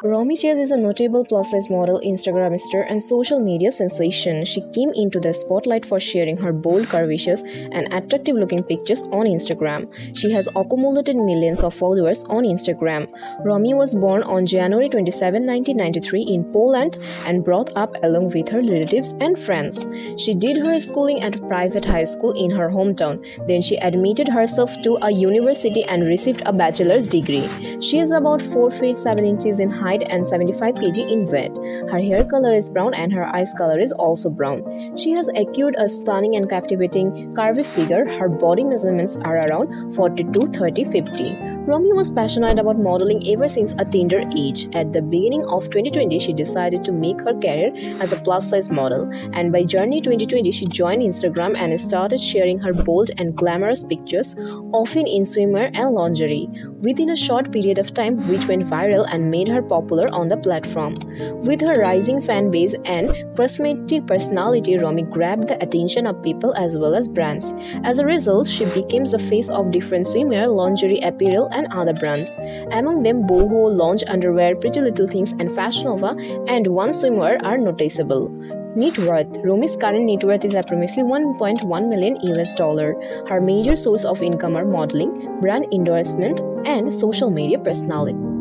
Romi is a notable plus-size model, Instagrammer, and social media sensation. She came into the spotlight for sharing her bold, curvaceous, and attractive-looking pictures on Instagram. She has accumulated millions of followers on Instagram. Romi was born on January 27, 1993 in Poland and brought up along with her relatives and friends. She did her schooling at a private high school in her hometown. Then she admitted herself to a university and received a bachelor's degree. She is about 4 feet 7 inches in height and 75 kg in weight. Her hair color is brown and her eyes color is also brown. She has acquired a stunning and captivating curvy figure. Her body measurements are around 42, 30, 50. Romi was passionate about modeling ever since a tender age. At the beginning of 2020, she decided to make her career as a plus-size model, and by January 2020, she joined Instagram and started sharing her bold and glamorous pictures, often in swimwear and lingerie, within a short period of time, which went viral and made her popular on the platform. With her rising fan base and charismatic personality, Romi grabbed the attention of people as well as brands. As a result, she became the face of different swimwear, lingerie, apparel, and other brands. Among them, Boho, Lounge Underwear, Pretty Little Things, and Fashion Nova, and One Swimwear are noticeable. Net worth. Romi's current net worth is approximately $1.1 million. Her major source of income are modeling, brand endorsement, and social media personality.